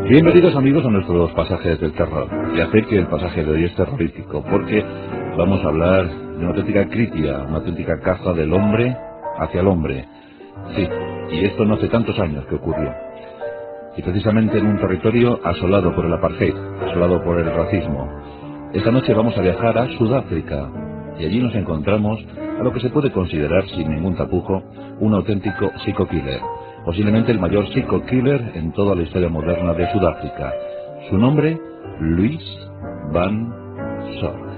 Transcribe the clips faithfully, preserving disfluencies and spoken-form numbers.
Bienvenidos amigos a nuestros pasajes del terror. Ya sé que el pasaje de hoy es terrorífico porque vamos a hablar de una auténtica crítica, una auténtica caza del hombre hacia el hombre. Sí, y esto no hace tantos años que ocurrió. Y precisamente en un territorio asolado por el apartheid, asolado por el racismo. Esta noche vamos a viajar a Sudáfrica y allí nos encontramos a lo que se puede considerar, sin ningún tapujo, un auténtico psycho-killer. Posiblemente el mayor psycho-killer en toda la historia moderna de Sudáfrica. Su nombre, Louis van Zorg.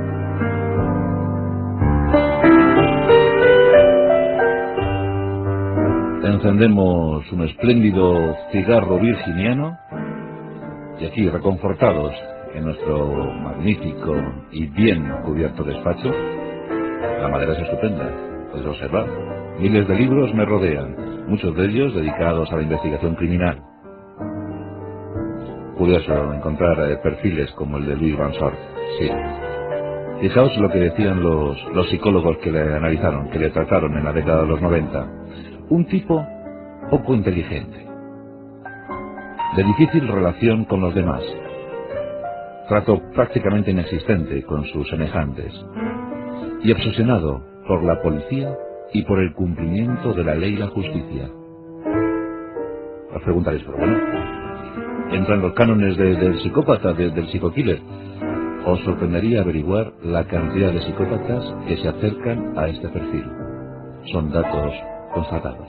Encendemos un espléndido cigarro virginiano y aquí, reconfortados en nuestro magnífico y bien cubierto despacho, la madera es estupenda, podéis observar. Miles de libros me rodean, muchos de ellos dedicados a la investigación criminal. Curioso encontrar eh, perfiles como el de Louis van Zorg. Sí. Fijaos lo que decían los, los psicólogos que le analizaron, que le trataron en la década de los noventa. Un tipo poco inteligente, de difícil relación con los demás, trato prácticamente inexistente con sus semejantes, y obsesionado por la policía y por el cumplimiento de la ley y la justicia. Os preguntaréis, pero bueno, ¿entran los cánones de, del psicópata, de, del psico-killer? Os sorprendería averiguar la cantidad de psicópatas que se acercan a este perfil. Son datos constatados.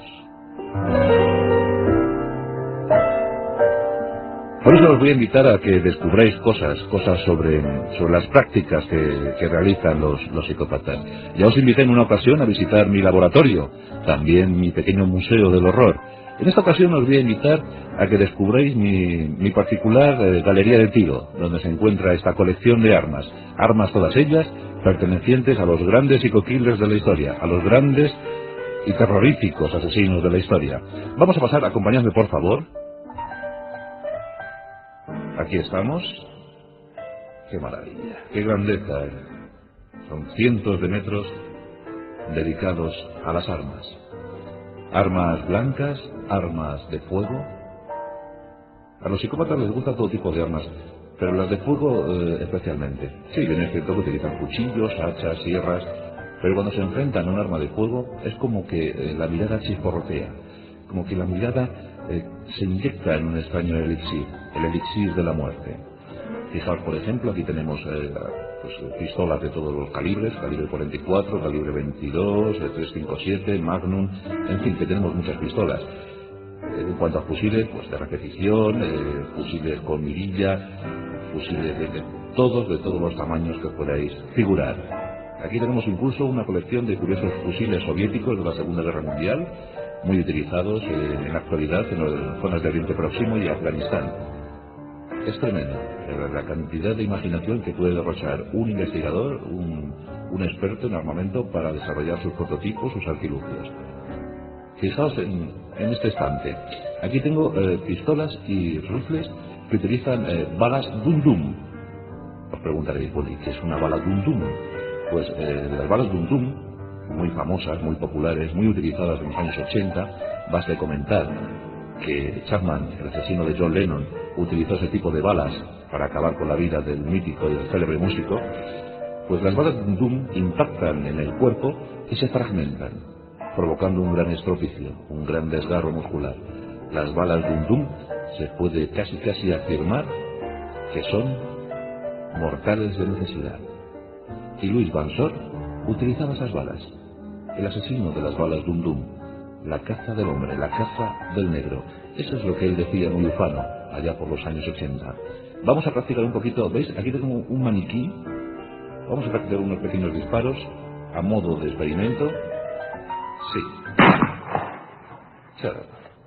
Por eso os voy a invitar a que descubráis cosas, cosas sobre, sobre las prácticas que, que realizan los, los psicópatas. Ya os invité en una ocasión a visitar mi laboratorio, también mi pequeño museo del horror. En esta ocasión os voy a invitar a que descubráis mi, mi particular eh, galería de tiro, donde se encuentra esta colección de armas, armas todas ellas pertenecientes a los grandes psico-killers de la historia, a los grandes y terroríficos asesinos de la historia. Vamos a pasar, acompañadme por favor. Aquí estamos. Qué maravilla, qué grandeza. Son cientos de metros dedicados a las armas. Armas blancas, armas de fuego. A los psicópatas les gusta todo tipo de armas, pero las de fuego eh, especialmente. Sí, bien es cierto que utilizan cuchillos, hachas, sierras, pero cuando se enfrentan a un arma de fuego es como que eh, la mirada chisporrotea, como que la mirada eh, se inyecta en un extraño elixir, el elixir de la muerte. Fijaos, por ejemplo, aquí tenemos eh, pues, pistolas de todos los calibres, calibre cuarenta y cuatro, calibre veintidós, trescientos cincuenta y siete, Magnum, en fin, que tenemos muchas pistolas. Eh, en cuanto a fusiles, pues de repetición, eh, fusiles con mirilla, fusiles de, de todos, de todos los tamaños que podáis figurar. Aquí tenemos incluso una colección de curiosos fusiles soviéticos de la Segunda Guerra Mundial, muy utilizados eh, en la actualidad en las zonas de Oriente Próximo y Afganistán. Es tremendo la cantidad de imaginación que puede derrochar un investigador, un, un experto en armamento para desarrollar sus prototipos, sus artilugios. Fijaos en, en este estante. Aquí tengo eh, pistolas y rifles que utilizan eh, balas Dum Dum. Os preguntaréis, bueno, ¿y qué es una bala Dum Dum? Pues eh, las balas Dum Dum, muy famosas, muy populares, muy utilizadas en los años ochenta, basta comentar que Chapman, el asesino de John Lennon, utilizó ese tipo de balas para acabar con la vida del mítico y del célebre músico. Pues las balas Dum Dum impactan en el cuerpo y se fragmentan, provocando un gran estropicio, un gran desgarro muscular. Las balas Dum Dum se puede casi casi afirmar que son mortales de necesidad. Y Louis van Zorg utilizaba esas balas, el asesino de las balas Dum Dum, la caza del hombre, la caza del negro. Eso es lo que él decía muy ufano, allá por los años ochenta. Vamos a practicar un poquito, ¿veis? Aquí tengo un maniquí. Vamos a practicar unos pequeños disparos a modo de experimento. Sí. Claro.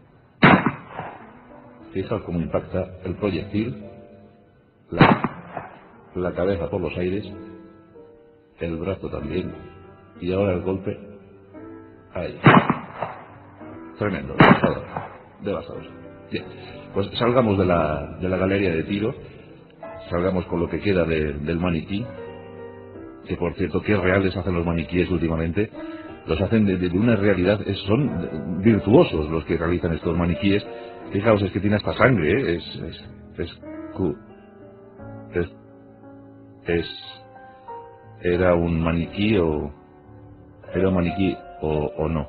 Fijaos cómo impacta el proyectil, la, la cabeza por los aires, el brazo también, y ahora el golpe. Ahí. Tremendo, devastador, devastador. Bien, pues salgamos de la, de la galería de tiro, salgamos con lo que queda de, del maniquí, que por cierto, qué reales hacen los maniquíes últimamente. Los hacen de, de una realidad, es, son virtuosos los que realizan estos maniquíes, Fijaos, es que tiene hasta sangre, ¿eh? Es... es... es... cu- es... es... ¿Era un maniquí o... era un maniquí o, o no?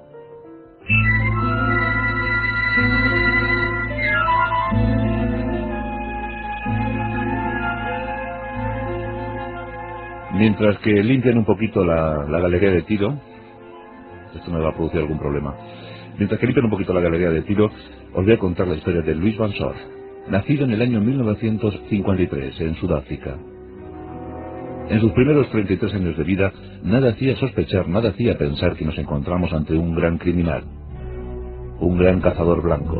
Mientras que limpian un poquito la, la galería de tiro, esto me va a producir algún problema. Mientras que limpian un poquito la galería de tiro, os voy a contar la historia de Louis Van Sor, nacido en el año mil novecientos cincuenta y tres en Sudáfrica. En sus primeros treinta y tres años de vida, nada hacía sospechar, nada hacía pensar que nos encontramos ante un gran criminal, un gran cazador blanco.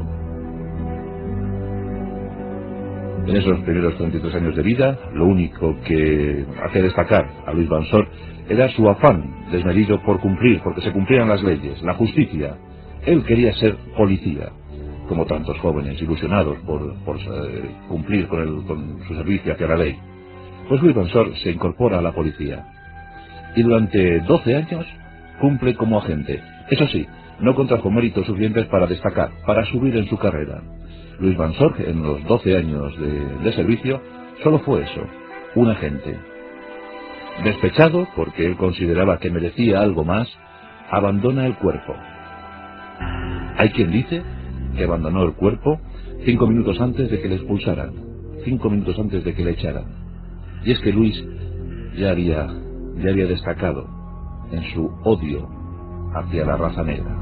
En esos primeros treinta y tres años de vida, lo único que hacía destacar a Louis Van Sor era su afán desmedido por cumplir, porque se cumplieran las leyes, la justicia. Él quería ser policía, como tantos jóvenes ilusionados por, por eh, cumplir con, el, con su servicio hacia la ley. Pues Louis Van Sor se incorpora a la policía y durante doce años cumple como agente. Eso sí, no contrajo méritos suficientes para destacar, para subir en su carrera. Louis Van Sor, en los doce años de, de servicio, solo fue eso, un agente. Despechado, porque él consideraba que merecía algo más, abandona el cuerpo. Hay quien dice que abandonó el cuerpo cinco minutos antes de que le expulsaran, cinco minutos antes de que le echaran. Y es que Louis ya había, ya había destacado en su odio hacia la raza negra.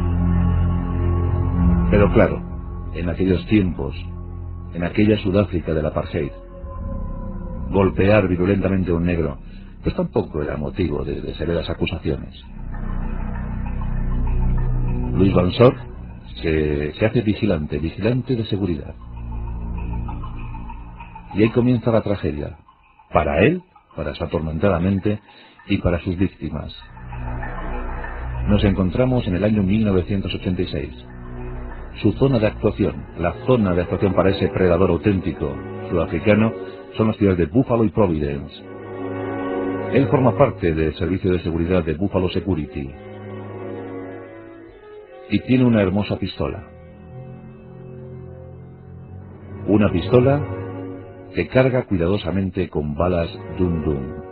Pero claro, en aquellos tiempos, en aquella Sudáfrica del apartheid, golpear virulentamente a un negro, pues tampoco era motivo de, de severas acusaciones. Louis Van Sor se, se hace vigilante, vigilante de seguridad. Y ahí comienza la tragedia, para él, para su atormentada mente y para sus víctimas. Nos encontramos en el año mil novecientos ochenta y seis. Su zona de actuación, la zona de actuación para ese predador auténtico sudafricano, son las ciudades de Buffalo y Providence. Él forma parte del servicio de seguridad de Buffalo Security y tiene una hermosa pistola. Una pistola que carga cuidadosamente con balas Dum Dum.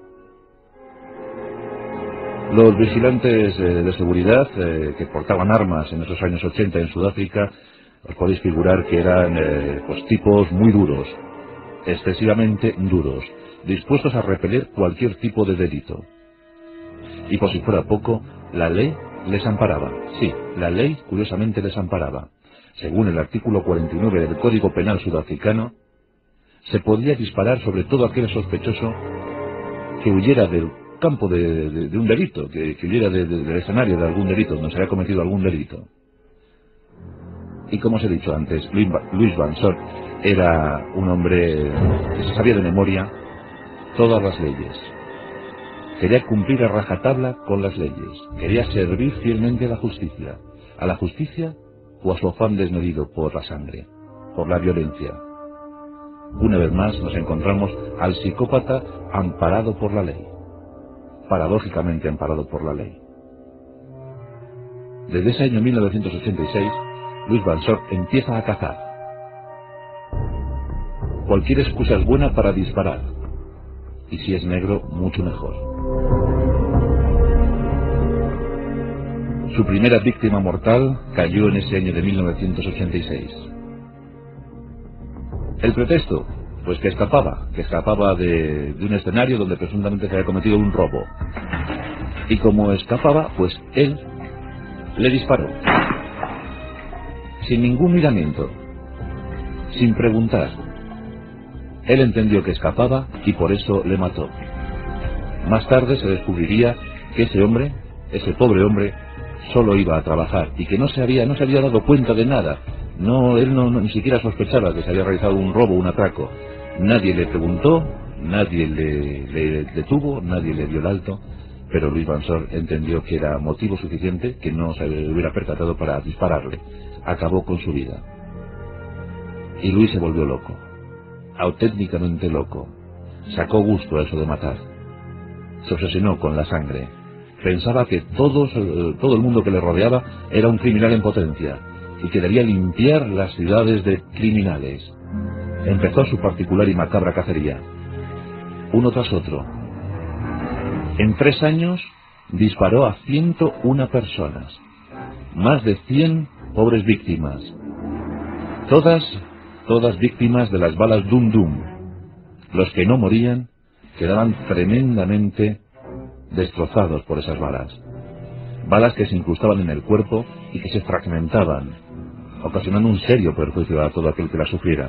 Los vigilantes eh, de seguridad eh, que portaban armas en esos años ochenta en Sudáfrica, os podéis figurar que eran eh, pues, tipos muy duros, excesivamente duros, dispuestos a repeler cualquier tipo de delito. Y por si fuera poco, la ley les amparaba. Sí, la ley curiosamente les amparaba. Según el artículo cuarenta y nueve del Código Penal sudafricano, se podía disparar sobre todo aquel sospechoso que huyera del campo de, de, de un delito, que, que huyera de, de, del escenario de algún delito, donde se había cometido algún delito. Y como os he dicho antes, Louis Van Sor era un hombre que se sabía de memoria todas las leyes. Quería cumplir a rajatabla con las leyes, quería servir fielmente a la justicia, a la justicia o a su afán desmedido por la sangre, por la violencia. Una vez más nos encontramos al psicópata amparado por la ley, paradójicamente amparado por la ley. Desde ese año mil novecientos ochenta y seis, Louis Van Sor empieza a cazar. Cualquier excusa es buena para disparar, y si es negro, mucho mejor. Su primera víctima mortal cayó en ese año de mil novecientos ochenta y seis. ¿El pretexto? Pues que escapaba, que escapaba de, de un escenario donde presuntamente se había cometido un robo. Y como escapaba, pues él le disparó. Sin ningún miramiento, sin preguntar. Él entendió que escapaba y por eso le mató. Más tarde se descubriría que ese hombre, ese pobre hombre, solo iba a trabajar y que no se había, no se había dado cuenta de nada. No, él no, no, ni siquiera sospechaba que se había realizado un robo, un atraco. Nadie le preguntó, nadie le, le detuvo, nadie le dio el alto, pero Louis Van Sor entendió que era motivo suficiente, que no se hubiera percatado para dispararle. Acabó con su vida. Y Louis se volvió loco, auténticamente loco. Sacó gusto a eso de matar. Se obsesionó con la sangre. Pensaba que todos, todo el mundo que le rodeaba era un criminal en potencia, y que debía limpiar las ciudades de criminales. Empezó su particular y macabra cacería, uno tras otro. En tres años disparó a ciento una personas, más de cien pobres víctimas, todas, todas víctimas de las balas Dum Dum. Los que no morían quedaban tremendamente destrozados por esas balas, balas que se incrustaban en el cuerpo y que se fragmentaban, ocasionando un serio perjuicio a todo aquel que la sufriera.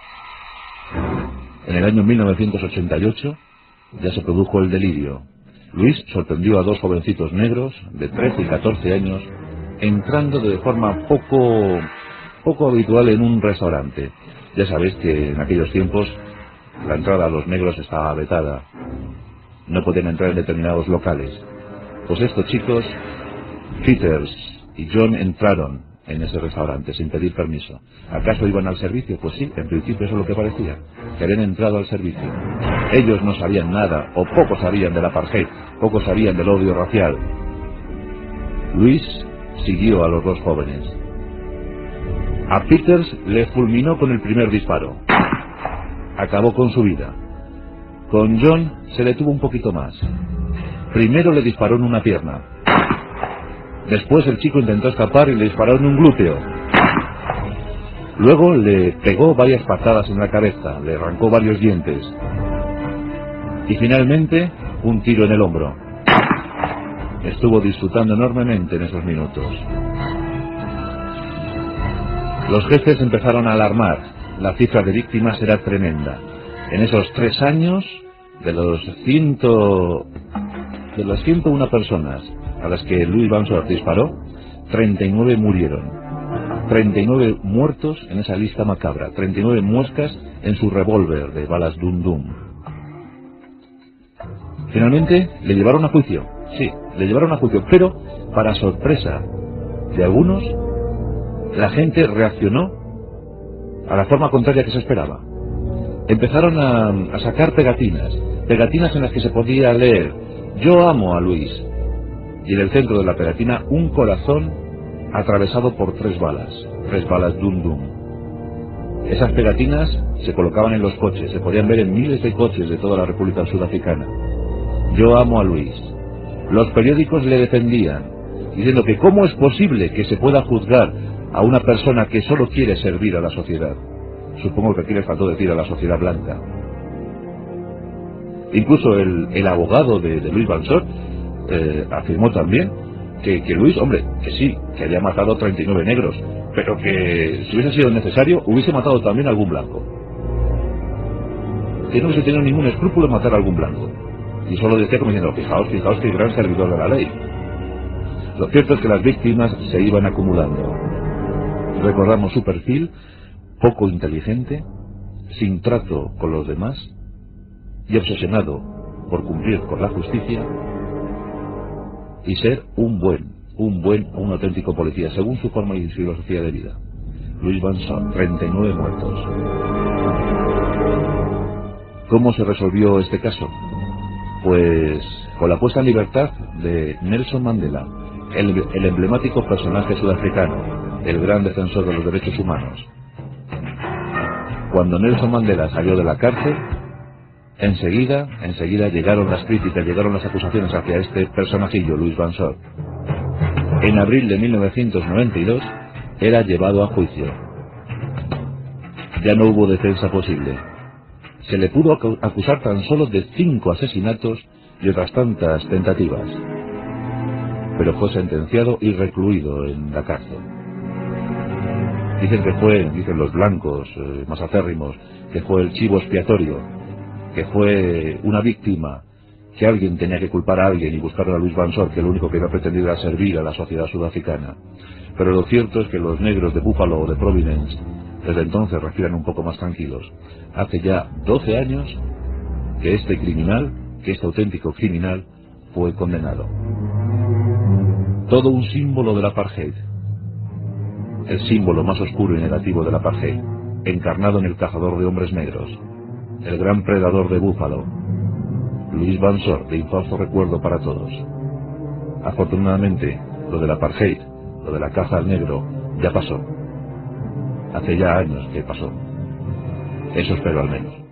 En el año mil novecientos ochenta y ocho ya se produjo el delirio. Luis sorprendió a dos jovencitos negros de trece y catorce años entrando de forma poco, poco habitual en un restaurante. Ya sabéis que en aquellos tiempos la entrada a los negros estaba vetada. No podían entrar en determinados locales. Pues estos chicos, Peters y John, entraron en ese restaurante sin pedir permiso. ¿Acaso iban al servicio? Pues sí, en principio eso es lo que parecía, que habían entrado al servicio. Ellos no sabían nada, o poco sabían del apartheid, poco sabían del odio racial. Luis siguió a los dos jóvenes. A Peters le fulminó con el primer disparo. Acabó con su vida. Con John se detuvo un poquito más. Primero le disparó en una pierna. Después el chico intentó escapar y le disparó en un glúteo. Luego le pegó varias patadas en la cabeza, le arrancó varios dientes. Y finalmente, un tiro en el hombro. Estuvo disfrutando enormemente en esos minutos. Los jefes empezaron a alarmar. La cifra de víctimas era tremenda. En esos tres años, de los ciento, de las ciento una personas a las que Louis Bansor disparó, treinta y nueve murieron. treinta y nueve muertos en esa lista macabra, treinta y nueve muescas en su revólver de balas Dum Dum. Finalmente le llevaron a juicio, sí, le llevaron a juicio, pero para sorpresa de algunos, la gente reaccionó a la forma contraria que se esperaba. Empezaron a, a sacar pegatinas, pegatinas en las que se podía leer: "Yo amo a Luis", y en el centro de la pegatina un corazón atravesado por tres balas, tres balas Dum Dum. Esas pegatinas se colocaban en los coches, se podían ver en miles de coches de toda la República Sudafricana. "Yo amo a Luis". Los periódicos le defendían, diciendo que cómo es posible que se pueda juzgar a una persona que solo quiere servir a la sociedad. Supongo que aquí les faltó decir a la sociedad blanca. Incluso el, el abogado de, de Louis Bansor eh, afirmó también que, que Luis, hombre, que sí, que había matado treinta y nueve negros, pero que si hubiese sido necesario hubiese matado también a algún blanco. Que no hubiese tenido ningún escrúpulo en matar a algún blanco. Y solo decía como diciendo: fijaos, fijaos que gran servidor de la ley. Lo cierto es que las víctimas se iban acumulando. Recordamos su perfil: poco inteligente, sin trato con los demás y obsesionado por cumplir con la justicia y ser un buen, un buen, un auténtico policía, según su forma y filosofía de vida. Louis Bansor, treinta y nueve muertos. ¿Cómo se resolvió este caso? Pues con la puesta en libertad de Nelson Mandela, el, el emblemático personaje sudafricano, el gran defensor de los derechos humanos. Cuando Nelson Mandela salió de la cárcel, enseguida, enseguida llegaron las críticas, llegaron las acusaciones hacia este personajillo, Louis Bansor. En abril de mil novecientos noventa y dos era llevado a juicio. Ya no hubo defensa posible. Se le pudo acusar tan solo de cinco asesinatos y otras tantas tentativas, pero fue sentenciado y recluido en la cárcel. Dicen que fue, dicen los blancos eh, más acérrimos, que fue el chivo expiatorio, que fue una víctima, que alguien tenía que culpar a alguien y buscar a Louis Bansor, que lo único que había pretendido era servir a la sociedad sudafricana. Pero lo cierto es que los negros de Buffalo o de Providence desde entonces respiran un poco más tranquilos. Hace ya doce años que este criminal, que este auténtico criminal, fue condenado. Todo un símbolo del apartheid, el símbolo más oscuro y negativo del apartheid, encarnado en el cazador de hombres negros, el gran predador de Búfalo, Louis Bansor, de infausto recuerdo para todos. Afortunadamente, lo del apartheid, lo de la caza al negro, ya pasó. Hace ya años que pasó. Eso espero al menos.